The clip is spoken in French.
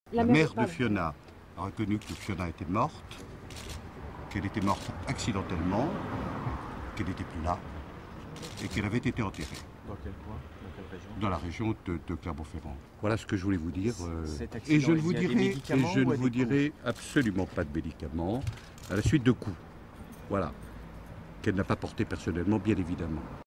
La mère de Fiona a reconnu que Fiona était morte, qu'elle était morte accidentellement, qu'elle n'était plus là et qu'elle avait été enterrée. Dans quel coin? Dans quelle région? Dans la région de Clermont-Ferrand. Voilà ce que je voulais vous dire. Cet accident, Et je ne il y a vous dirai absolument pas de médicaments à la suite de coups. Voilà. Qu'elle n'a pas porté personnellement, bien évidemment.